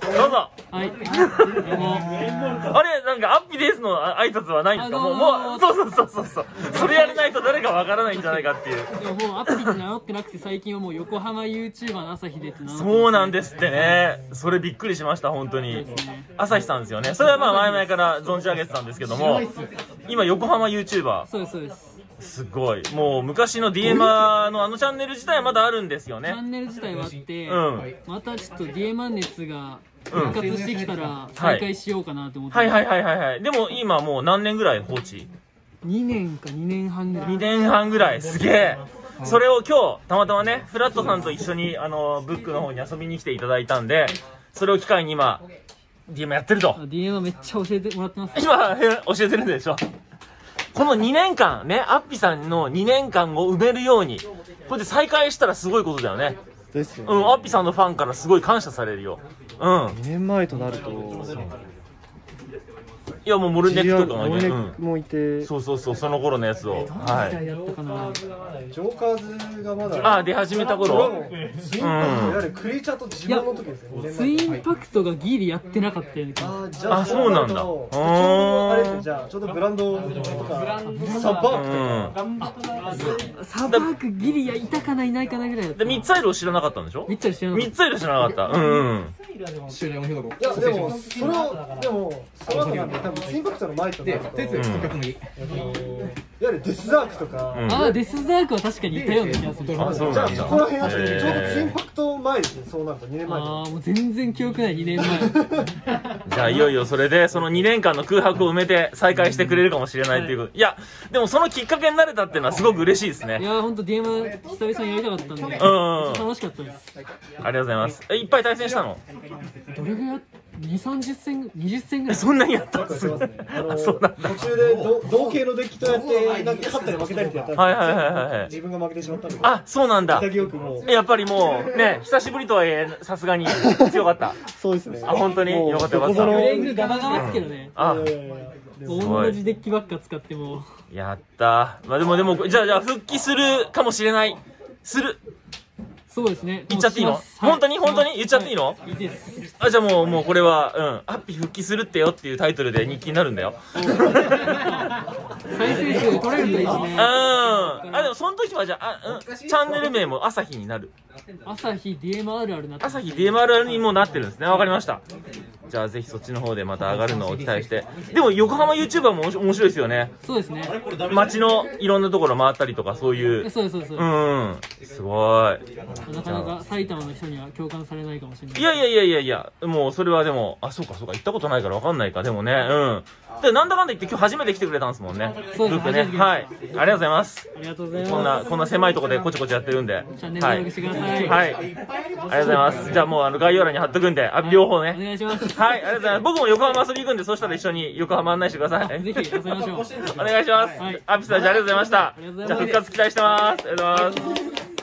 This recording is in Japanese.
どうぞ。 はい。どうも。 あれ、なんか、アッピですの挨拶はないんですか？もう、そう。それやらないと誰かわからないんじゃないかっていう。 でももう、アッピって名乗ってなくて、最近はもう横浜 YouTuber の朝日でって名乗ってます。 そうなんですってね。それびっくりしました、本当に。朝日さんですよね。それはまあ、前々から存じ上げてたんですけども、今、横浜 YouTuber。 そうです、そうです。 すごい。もう昔の DMR のあのチャンネル自体はまだあるんですよね。 チャンネル自体はあって、またちょっと DMR 熱が復活してきたら再開しようかなと思って。 はい。でも今もう何年ぐらい放置 ？2年か2年半ぐらい。 2年半ぐらい。すげえ。それを今日、たまたまね、フラットさんと一緒に、ブックの方に遊びに来ていただいたんで、それを機会に今、DM やってると。 DM めっちゃ教えてもらってます。 今、教えてるんでしょ。この2年間ね、アッピさんの2年間を埋めるように、これで再開したらすごいことだよね。 ですよね。アッピさんのファンからすごい感謝されるよ。 2年前となると、 いやもうモルネックとかもいて、 そうその頃のやつを、はい。 ジョーカーズがまだ出始めた頃、 ツインパクトやるクリーチャーと自分の時ですよね。 ツインパクトがギリやってなかったよね。 そうなんだ。 あれですじゃあちょうどブランドとかサバークギリいたかないないかなぐらいだった。 でミッツァイルを知らなかったんでしょ？ ミッツァイル知らなかった。 ミッツァイル知らなかった。 いやでもその後なんで多分ツインパクトの前とかいわゆるデスザークとか、 デスザークは確かにいたような気がする。 じゃあそこら辺あってちょうどツインパクト前ですね。そうなると2年前。 もう全然記憶ない2年前。 じゃあいよいよそれでその2年間の空白を埋めて再開してくれるかもしれないっていうこと。いやでもそのきっかけになれたっていうのはすごく嬉しいですね。 いや本当 DM 久々にやりたかったんで、楽しかったです。 ありがとうございます。いっぱい対戦したの？ どれぐらい？20戦ぐらい。 そんなにやったんですか？そうなんだ。 途中で同型のデッキとやってなんか勝ったり負けたりってやったんですけど、自分が負けてしまったんで。 そうなんだ。 潔くもやっぱりもうね、久しぶりとはいえさすがに強かった。 そうですね。 本当によかったよかった。 フレングガバガバですけどね。同じデッキばっか使っても。 やった。まあでもじゃあ復帰するかもしれない。 そうですね。 言っちゃっていいの？本当に言っちゃっていいの？ いいです。 じゃあもうこれはアッピ復帰するってよっていうタイトルで日記になるんだよ。 再生数取れるといいですね。 でもその時はじゃあチャンネル名も朝日になる。 朝日 DMRR になって朝日 DMRR にもなってるんですね。わかりました。じゃあぜひそっちの方でまた上がるのを期待して。でも横浜 YouTuber も面白いですよね。 そうですね。 街のいろんなところ回ったりとかそういう。 そうすごい。 なかなか埼玉の人には共感されないかもしれない。 いやもうそれはでもそうか行ったことないからわかんないか。でもねでなんだかんだ言って今日初めて来てくれたんですもんね。 そうですね。はい。ありがとうございます。 ありがとうございます。 こんな狭いところでこちこちやってるんで。 チャンネル登録してください。 はい。ありがとうございます。じゃあもう概要欄に貼っとくんで、両方ね。 お願いします。 はい、ありがとうございます。僕も横浜遊び行くんで、そしたら一緒に横浜案内してください。 ぜひ遊びましょう。 お願いします。アピさん、じゃあありがとうございました。じゃあ復活期待してます。ありがとうございます。